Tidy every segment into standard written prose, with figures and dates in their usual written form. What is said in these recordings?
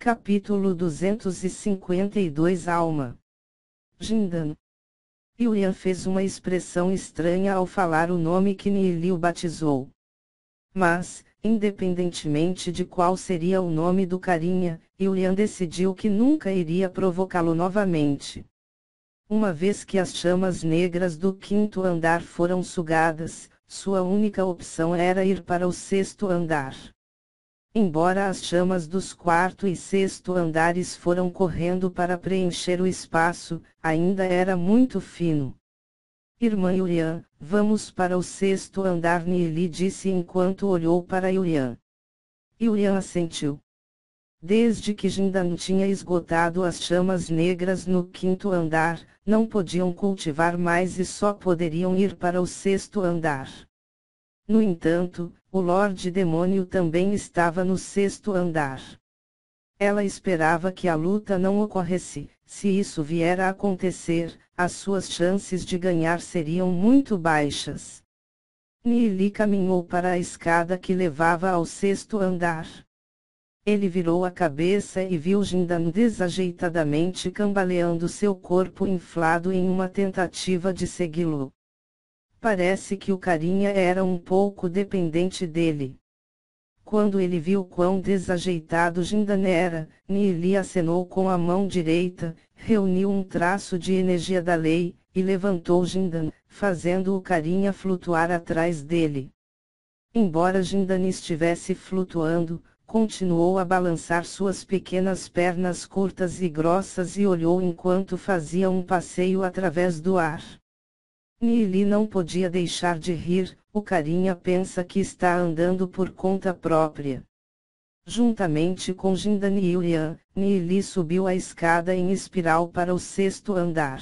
Capítulo 252 Alma. Jindan. Yulian fez uma expressão estranha ao falar o nome que Nili o batizou. Mas, independentemente de qual seria o nome do carinha, Yulian decidiu que nunca iria provocá-lo novamente. Uma vez que as chamas negras do quinto andar foram sugadas, sua única opção era ir para o sexto andar. Embora as chamas dos quarto e sexto andares foram correndo para preencher o espaço, ainda era muito fino. Irmã Yulian, vamos para o sexto andar, Nili disse enquanto olhou para Yulian. Yulian assentiu. Desde que Jindan tinha esgotado as chamas negras no quinto andar, não podiam cultivar mais e só poderiam ir para o sexto andar. No entanto, o Lorde Demônio também estava no sexto andar. Ela esperava que a luta não ocorresse. Se isso vier a acontecer, as suas chances de ganhar seriam muito baixas. Nili caminhou para a escada que levava ao sexto andar. Ele virou a cabeça e viu Jindan desajeitadamente cambaleando seu corpo inflado em uma tentativa de segui-lo. Parece que o carinha era um pouco dependente dele. Quando ele viu quão desajeitado Jindan era, Nili acenou com a mão direita, reuniu um traço de energia da lei, e levantou Jindan, fazendo o carinha flutuar atrás dele. Embora Jindan estivesse flutuando, continuou a balançar suas pequenas pernas curtas e grossas e olhou enquanto fazia um passeio através do ar. Nili não podia deixar de rir. O carinha pensa que está andando por conta própria. Juntamente com Jindan e Yulian, Nili subiu a escada em espiral para o sexto andar.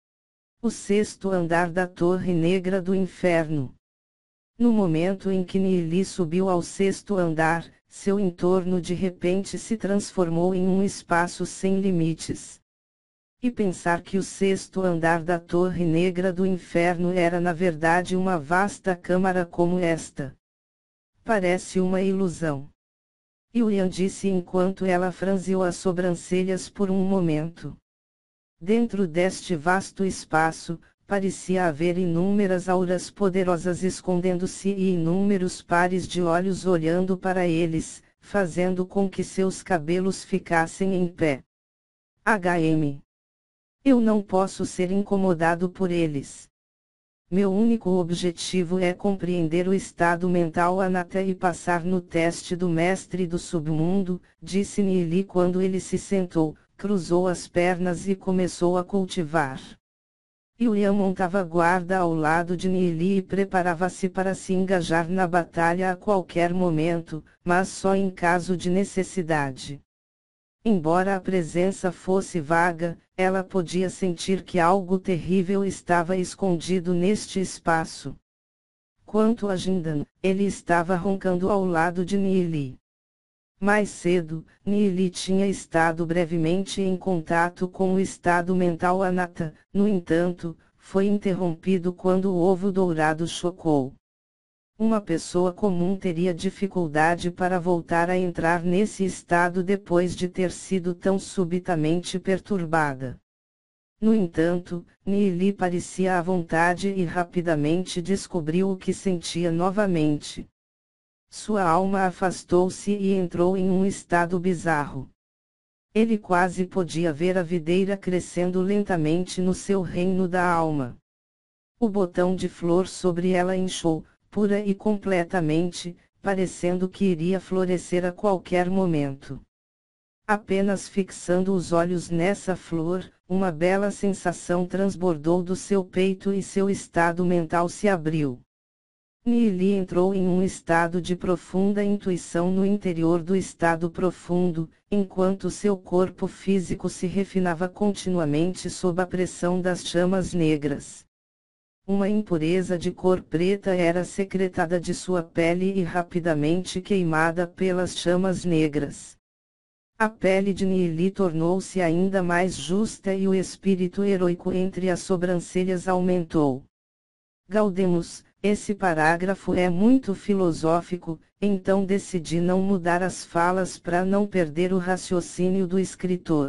O sexto andar da Torre Negra do Inferno. No momento em que Nili subiu ao sexto andar, seu entorno de repente se transformou em um espaço sem limites. E pensar que o sexto andar da Torre Negra do Inferno era na verdade uma vasta câmara como esta. Parece uma ilusão. Yulian disse enquanto ela franziu as sobrancelhas por um momento. Dentro deste vasto espaço, parecia haver inúmeras auras poderosas escondendo-se e inúmeros pares de olhos olhando para eles, fazendo com que seus cabelos ficassem em pé. HM. Eu não posso ser incomodado por eles. Meu único objetivo é compreender o estado mental Anata e passar no teste do mestre do submundo, disse Nili quando ele se sentou, cruzou as pernas e começou a cultivar. Yulian montava guarda ao lado de Nili e preparava-se para se engajar na batalha a qualquer momento, mas só em caso de necessidade. Embora a presença fosse vaga, ela podia sentir que algo terrível estava escondido neste espaço. Quanto a Jindan, ele estava roncando ao lado de Nili. Mais cedo, Nili tinha estado brevemente em contato com o estado mental Anata, no entanto, foi interrompido quando o ovo dourado chocou. Uma pessoa comum teria dificuldade para voltar a entrar nesse estado depois de ter sido tão subitamente perturbada. No entanto, Nili parecia à vontade e rapidamente descobriu o que sentia novamente. Sua alma afastou-se e entrou em um estado bizarro. Ele quase podia ver a videira crescendo lentamente no seu reino da alma. O botão de flor sobre ela inchou, pura e completamente, parecendo que iria florescer a qualquer momento. Apenas fixando os olhos nessa flor, uma bela sensação transbordou do seu peito e seu estado mental se abriu. Nili entrou em um estado de profunda intuição no interior do estado profundo, enquanto seu corpo físico se refinava continuamente sob a pressão das chamas negras. Uma impureza de cor preta era secretada de sua pele e rapidamente queimada pelas chamas negras. A pele de Nili tornou-se ainda mais justa e o espírito heroico entre as sobrancelhas aumentou. Gaudemus, Esse parágrafo é muito filosófico, então decidi não mudar as falas para não perder o raciocínio do escritor.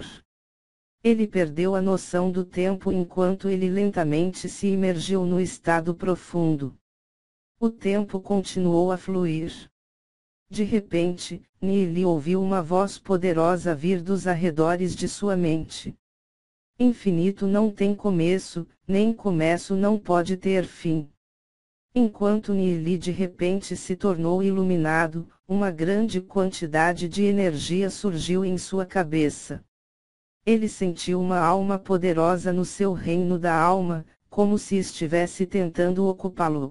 Ele perdeu a noção do tempo enquanto ele lentamente se imergiu no estado profundo. O tempo continuou a fluir. De repente, Neely ouviu uma voz poderosa vir dos arredores de sua mente. Infinito não tem começo, nem começo não pode ter fim. Enquanto Neely de repente se tornou iluminado, uma grande quantidade de energia surgiu em sua cabeça. Ele sentiu uma alma poderosa no seu reino da alma, como se estivesse tentando ocupá-lo.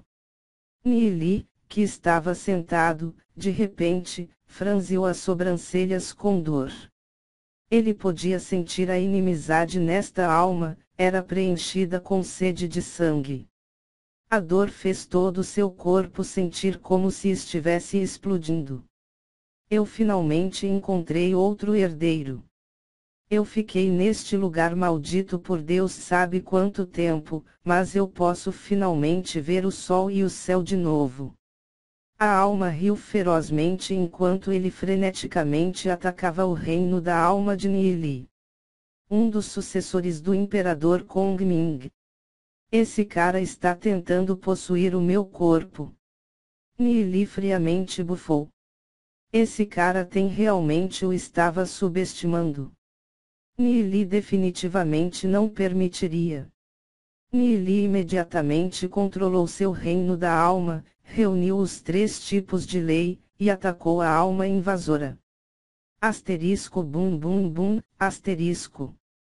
Neely, que estava sentado, de repente, franziu as sobrancelhas com dor. Ele podia sentir a inimizade nesta alma, era preenchida com sede de sangue. A dor fez todo o seu corpo sentir como se estivesse explodindo. Eu finalmente encontrei outro herdeiro. Eu fiquei neste lugar maldito por Deus sabe quanto tempo, mas eu posso finalmente ver o sol e o céu de novo. A alma riu ferozmente enquanto ele freneticamente atacava o reino da alma de Neely. Um dos sucessores do imperador Kong Ming. Esse cara está tentando possuir o meu corpo. Neely friamente bufou. Esse cara realmente o estava subestimando. Neely definitivamente não permitiria. Neely imediatamente controlou seu reino da alma, reuniu os 3 tipos de lei, e atacou a alma invasora. Asterisco bum bum bum, asterisco.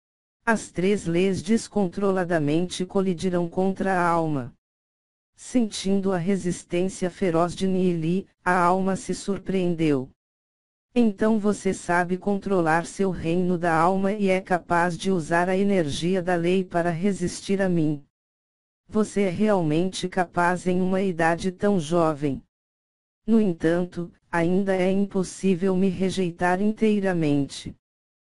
As 3 leis descontroladamente colidiram contra a alma. Sentindo a resistência feroz de Neely, a alma se surpreendeu. Então você sabe controlar seu reino da alma e é capaz de usar a energia da lei para resistir a mim. Você é realmente capaz em uma idade tão jovem. No entanto, ainda é impossível me rejeitar inteiramente.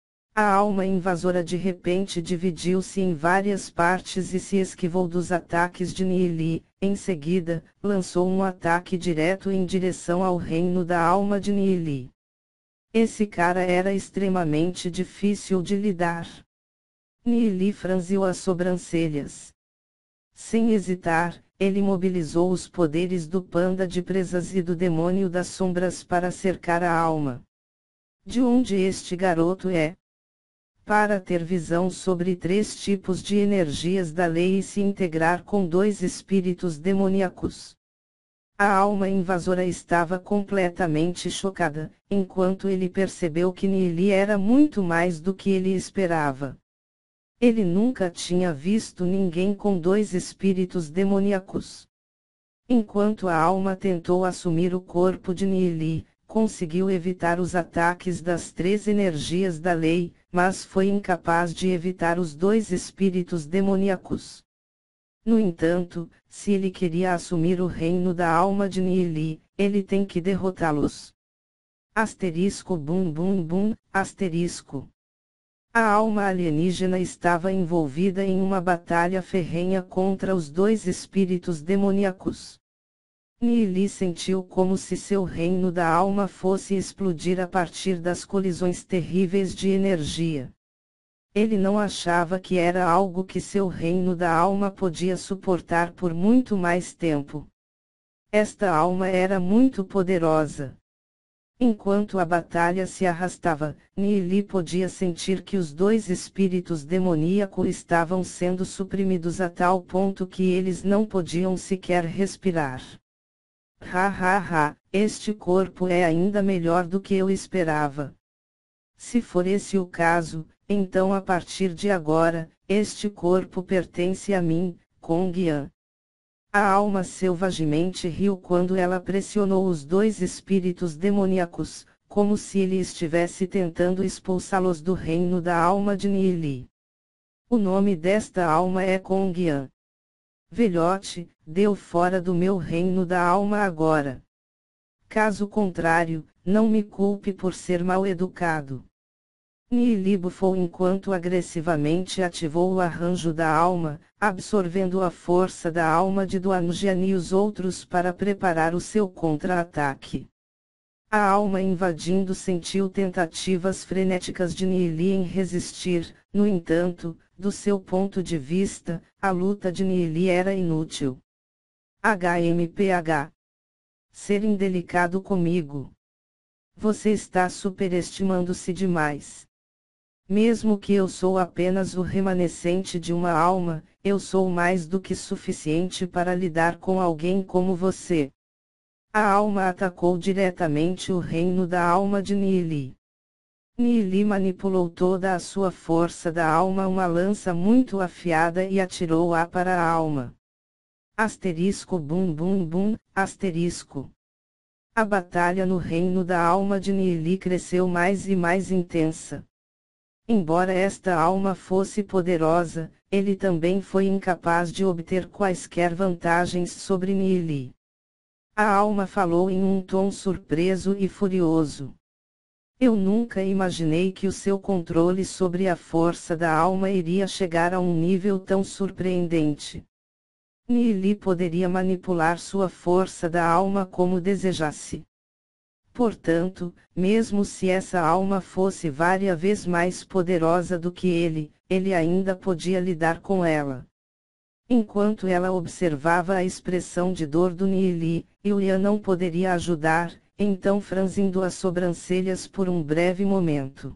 A alma invasora de repente dividiu-se em várias partes e se esquivou dos ataques de Neely, em seguida, lançou um ataque direto em direção ao reino da alma de Neely. Esse cara era extremamente difícil de lidar. Neely franziu as sobrancelhas. Sem hesitar, ele mobilizou os poderes do panda de presas e do demônio das sombras para cercar a alma. De onde este garoto é? Para ter visão sobre 3 tipos de energias da lei e se integrar com 2 espíritos demoníacos. A alma invasora estava completamente chocada, enquanto ele percebeu que Neely era muito mais do que ele esperava. Ele nunca tinha visto ninguém com 2 espíritos demoníacos. Enquanto a alma tentou assumir o corpo de Neely, conseguiu evitar os ataques das 3 energias da lei, mas foi incapaz de evitar os 2 espíritos demoníacos. No entanto, se ele queria assumir o reino da alma de Neely, ele tem que derrotá-los. Asterisco bum bum bum, asterisco. A alma alienígena estava envolvida em uma batalha ferrenha contra os 2 espíritos demoníacos. Neely sentiu como se seu reino da alma fosse explodir a partir das colisões terríveis de energia. Ele não achava que era algo que seu reino da alma podia suportar por muito mais tempo. Esta alma era muito poderosa. Enquanto a batalha se arrastava, Neely podia sentir que os 2 espíritos demoníacos estavam sendo suprimidos a tal ponto que eles não podiam sequer respirar. Este corpo é ainda melhor do que eu esperava. Se for esse o caso, então a partir de agora, este corpo pertence a mim, Kong Yan. A alma selvagemente riu quando ela pressionou os 2 espíritos demoníacos, como se ele estivesse tentando expulsá-los do reino da alma de Neely. O nome desta alma é Kong Yan. Velhote, deu fora do meu reino da alma agora. Caso contrário, não me culpe por ser mal educado. Nili bufou enquanto agressivamente ativou o arranjo da alma, absorvendo a força da alma de Duanjian e os outros para preparar o seu contra-ataque. A alma invadindo sentiu tentativas frenéticas de Nili em resistir, no entanto, do seu ponto de vista, a luta de Nili era inútil. HMPH. Ser indelicado comigo. Você está superestimando-se demais. Mesmo que eu sou apenas o remanescente de uma alma, eu sou mais do que suficiente para lidar com alguém como você. A alma atacou diretamente o reino da alma de Nili. Nili manipulou toda a sua força da alma, uma lança muito afiada, e atirou-a para a alma. Asterisco bum bum bum, asterisco. A batalha no reino da alma de Nili cresceu mais e mais intensa. Embora esta alma fosse poderosa, ele também foi incapaz de obter quaisquer vantagens sobre Nili. A alma falou em um tom surpreso e furioso. Eu nunca imaginei que o seu controle sobre a força da alma iria chegar a um nível tão surpreendente. Nili poderia manipular sua força da alma como desejasse. Portanto, mesmo se essa alma fosse várias vezes mais poderosa do que ele ainda podia lidar com ela. Enquanto ela observava a expressão de dor do Nili, Yulian não poderia ajudar, então franzindo as sobrancelhas por um breve momento.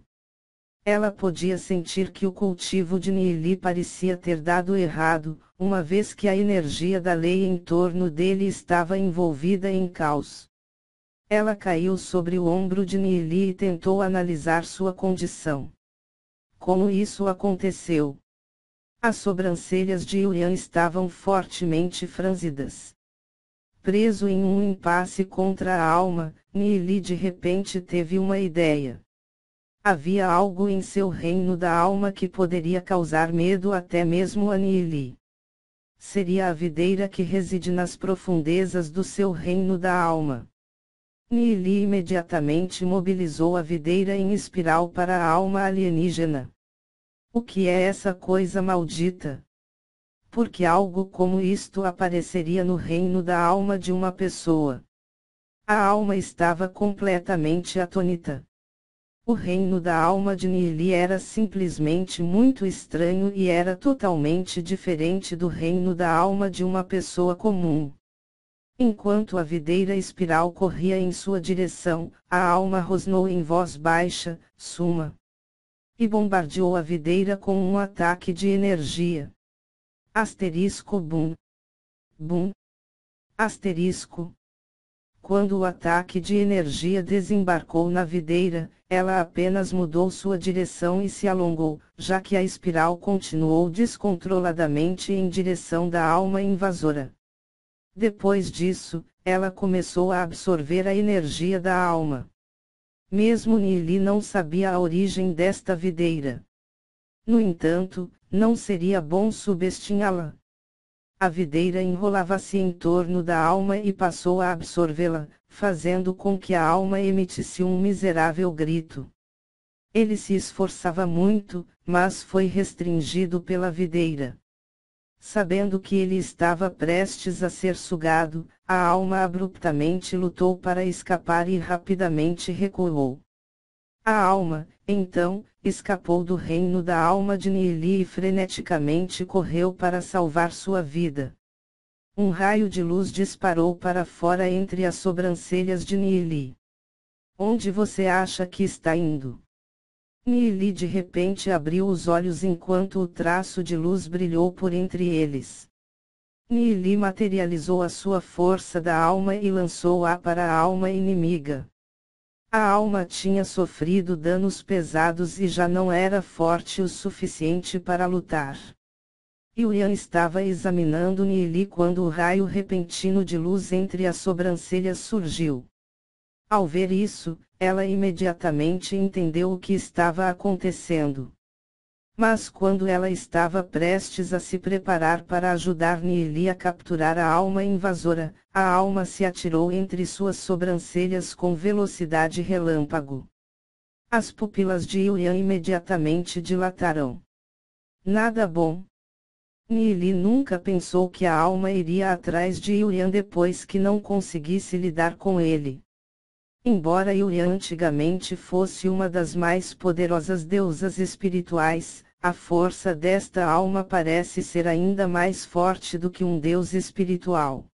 Ela podia sentir que o cultivo de Nili parecia ter dado errado, uma vez que a energia da lei em torno dele estava envolvida em caos. Ela caiu sobre o ombro de Nili e tentou analisar sua condição. Como isso aconteceu? As sobrancelhas de Yulian estavam fortemente franzidas. Preso em um impasse contra a alma, Nili de repente teve uma ideia. Havia algo em seu reino da alma que poderia causar medo até mesmo a Nili. Seria a videira que reside nas profundezas do seu reino da alma. Nili imediatamente mobilizou a videira em espiral para a alma alienígena. O que é essa coisa maldita? Por que algo como isto apareceria no reino da alma de uma pessoa? A alma estava completamente atônita. O reino da alma de Nili era simplesmente muito estranho e era totalmente diferente do reino da alma de uma pessoa comum. Enquanto a videira espiral corria em sua direção, a alma rosnou em voz baixa, Suma. E bombardeou a videira com um ataque de energia. Asterisco bum. Bum. Asterisco. Quando o ataque de energia desembarcou na videira, ela apenas mudou sua direção e se alongou, já que a espiral continuou descontroladamente em direção da alma invasora. Depois disso, ela começou a absorver a energia da alma. Mesmo Nili não sabia a origem desta videira. No entanto, não seria bom subestimá-la. A videira enrolava-se em torno da alma e passou a absorvê-la, fazendo com que a alma emitisse um miserável grito. Ele se esforçava muito, mas foi restringido pela videira. Sabendo que ele estava prestes a ser sugado, a alma abruptamente lutou para escapar e rapidamente recuou. A alma, então, escapou do reino da alma de Nili e freneticamente correu para salvar sua vida. Um raio de luz disparou para fora entre as sobrancelhas de Nili. Onde você acha que está indo? Nili de repente abriu os olhos enquanto o traço de luz brilhou por entre eles. Nili materializou a sua força da alma e lançou-a para a alma inimiga. A alma tinha sofrido danos pesados e já não era forte o suficiente para lutar. Yulian estava examinando Nili quando o raio repentino de luz entre as sobrancelhas surgiu. Ao ver isso, ela imediatamente entendeu o que estava acontecendo. Mas quando ela estava prestes a se preparar para ajudar Nili a capturar a alma invasora, a alma se atirou entre suas sobrancelhas com velocidade relâmpago. As pupilas de Yulian imediatamente dilataram. Nada bom. Nili nunca pensou que a alma iria atrás de Yulian depois que não conseguisse lidar com ele. Embora Yulian antigamente fosse uma das mais poderosas deusas espirituais, a força desta alma parece ser ainda mais forte do que um deus espiritual.